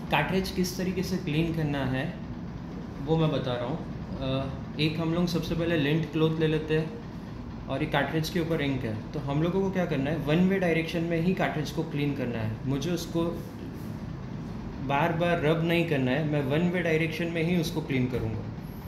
Cartridge किस तरीके से क्लीन करना है वो मैं बता रहा हूँ। एक हम लोग सबसे पहले लिंट क्लॉथ ले लेते हैं और ये कार्ट्रिज के ऊपर इंक है, तो हम लोगों को क्या करना है, वन वे डायरेक्शन में ही कार्ट्रिज को क्लीन करना है। मुझे उसको बार बार रब नहीं करना है, मैं वन वे डायरेक्शन में ही उसको क्लीन करूँगा।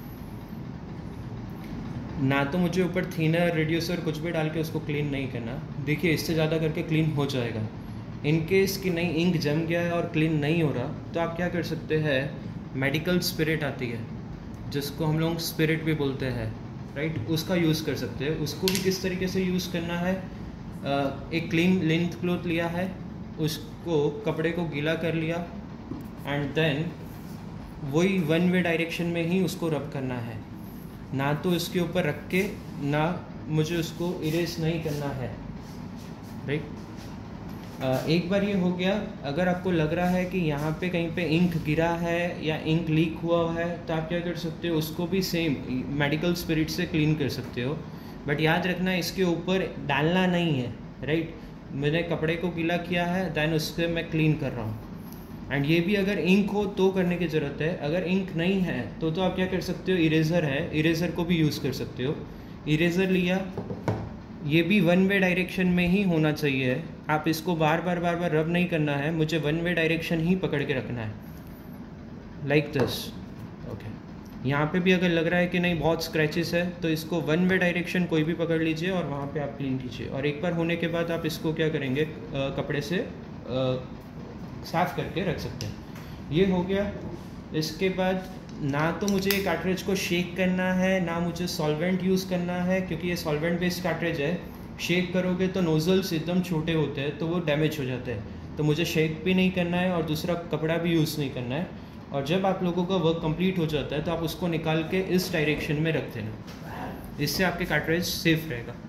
ना तो मुझे ऊपर थिनर रिड्यूसर कुछ भी डाल के उसको क्लीन नहीं करना। देखिए इससे ज़्यादा करके क्लीन हो जाएगा। इन केस कि नहीं इंक जम गया है और क्लीन नहीं हो रहा, तो आप क्या कर सकते हैं, मेडिकल स्पिरिट आती है जिसको हम लोग स्पिरिट भी बोलते हैं, राइट, उसका यूज़ कर सकते हैं। उसको भी किस तरीके से यूज़ करना है, एक क्लीन लेंथ क्लॉथ लिया है, उसको कपड़े को गीला कर लिया एंड देन वही वन वे डायरेक्शन में ही उसको रब करना है, ना तो इसके ऊपर रख के ना मुझे उसको इरेज नहीं करना है, राइट। एक बार ये हो गया। अगर आपको लग रहा है कि यहाँ पे कहीं पे इंक गिरा है या इंक लीक हुआ है, तो आप क्या कर सकते हो, उसको भी सेम मेडिकल स्पिरिट से क्लीन कर सकते हो। बट याद रखना इसके ऊपर डालना नहीं है, राइट। मैंने कपड़े को गीला किया है, दैन उससे मैं क्लीन कर रहा हूँ। एंड ये भी अगर इंक हो तो करने की ज़रूरत है, अगर इंक नहीं है तो आप क्या कर सकते हो, इरेज़र है, इरेज़र को भी यूज़ कर सकते हो। इरेज़र लिया, ये भी वन वे डायरेक्शन में ही होना चाहिए। आप इसको बार बार रब नहीं करना है, मुझे वन वे डायरेक्शन ही पकड़ के रखना है, लाइक दिस। ओके, यहाँ पे भी अगर लग रहा है कि नहीं बहुत स्क्रैचेस है, तो इसको वन वे डायरेक्शन कोई भी पकड़ लीजिए और वहाँ पे आप क्लीन कीजिए। और एक बार होने के बाद आप इसको क्या करेंगे, कपड़े से साफ़ करके रख सकते हैं। ये हो गया। इसके बाद ना तो मुझे कार्ट्रिज को शेक करना है, ना मुझे सॉल्वेंट यूज़ करना है, क्योंकि ये सॉल्वेंट बेस्ड कार्ट्रिज है। शेक करोगे तो नोज़ल्स एकदम छोटे होते हैं, तो वो डैमेज हो जाते हैं। तो मुझे शेक भी नहीं करना है और दूसरा कपड़ा भी यूज़ नहीं करना है। और जब आप लोगों का वर्क कंप्लीट हो जाता है तो आप उसको निकाल के इस डायरेक्शन में रख देना, इससे आपके कार्ट्रिज सेफ रहेगा।